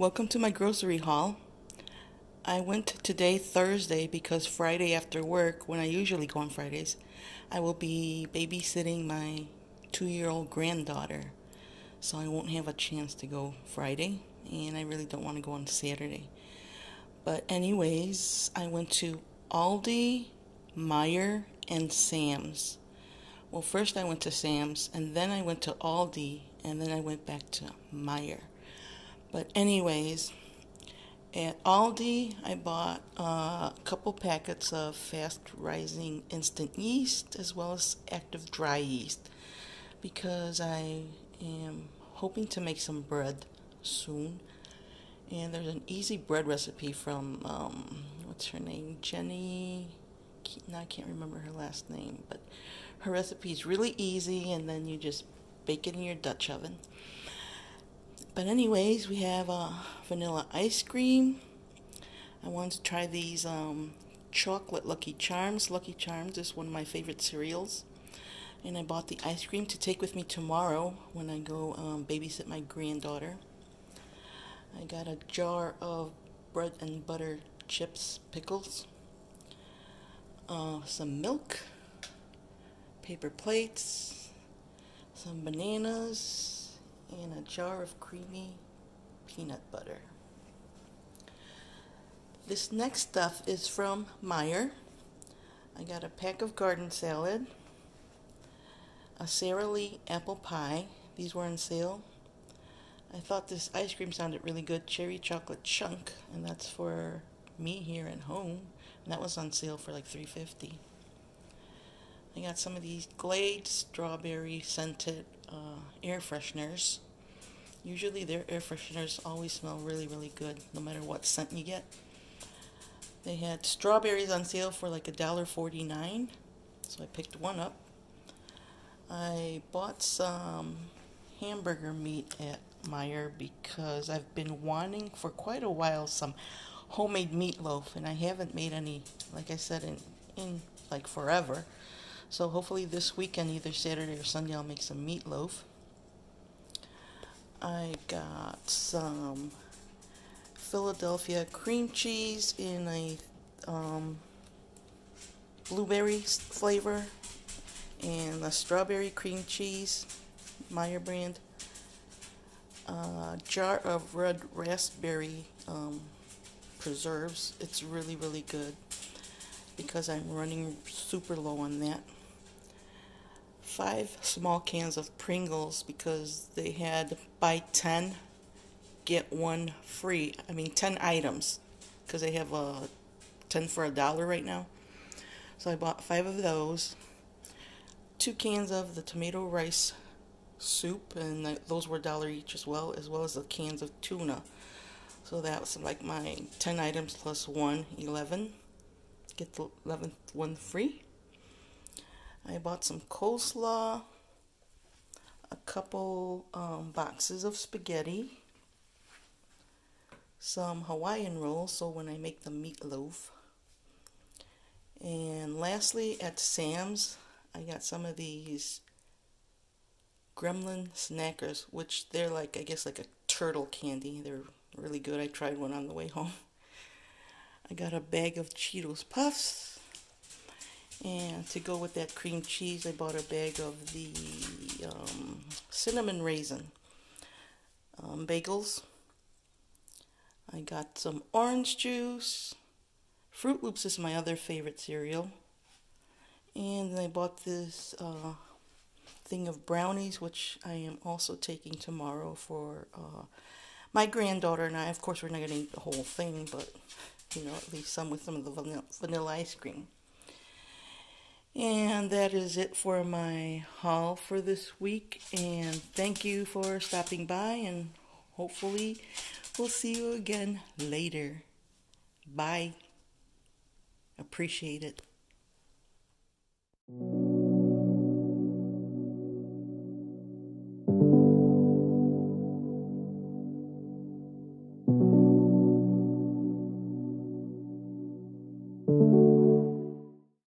Welcome to my grocery haul. I went today, Thursday, because Friday after work, when I usually go on Fridays, I will be babysitting my 2-year-old granddaughter. So I won't have a chance to go Friday, and I really don't want to go on Saturday. But anyways, I went to Aldi, Meijer, and Sam's. Well, first I went to Sam's, and then I went to Aldi, and then I went back to Meijer. But anyways, at Aldi, I bought a couple packets of fast rising instant yeast as well as active dry yeast because I am hoping to make some bread soon. And there's an easy bread recipe from, what's her name? Jenny. No, I can't remember her last name, but her recipe is really easy, and then you just bake it in your Dutch oven. But anyways, we have vanilla ice cream. I wanted to try these chocolate Lucky Charms. Lucky Charms is one of my favorite cereals. And I bought the ice cream to take with me tomorrow when I go babysit my granddaughter. I got a jar of bread and butter chips, pickles, some milk, paper plates, some bananas, and a jar of creamy peanut butter. This next stuff is from Meijer. I got a pack of garden salad, a Sara Lee apple pie. These were on sale. I thought this ice cream sounded really good, cherry chocolate chunk, and that's for me here at home. And that was on sale for like $3.50. I got some of these Glade strawberry scented air fresheners. Usually their air fresheners always smell really, really good, no matter what scent you get. They had strawberries on sale for like $1.49, so I picked one up. I bought some hamburger meat at Meijer because I've been wanting for quite a while some homemade meatloaf, and I haven't made any, like I said, in like forever. So hopefully this weekend, either Saturday or Sunday, I'll make some meatloaf. I got some Philadelphia cream cheese in a blueberry flavor, and a strawberry cream cheese, Meijer brand. A jar of red raspberry preserves. It's really, really good because I'm running super low on that. 5 small cans of Pringles because they had buy 10 get 1 free. 10 items because they have 10 for $1 right now. So I bought 5 of those. 2 cans of the tomato rice soup, and those were $1 each as well as the cans of tuna. So that was like my 10 items plus 1, 11. Get the 11th one free. I bought some coleslaw, a couple boxes of spaghetti, some Hawaiian rolls, so when I make the meatloaf. And lastly, at Sam's, I got some of these Gremlin Snackers, which they're like, I guess, like a turtle candy. They're really good. I tried one on the way home. I got a bag of Cheetos Puffs. And to go with that cream cheese, I bought a bag of the cinnamon raisin bagels. I got some orange juice. Fruit Loops is my other favorite cereal. And I bought this thing of brownies, which I am also taking tomorrow for my granddaughter and I. Of course, we're not going to eat the whole thing, but, at least some with some of the vanilla ice cream. And that is it for my haul for this week. And thank you for stopping by, and hopefully we'll see you again later. Bye. Appreciate it.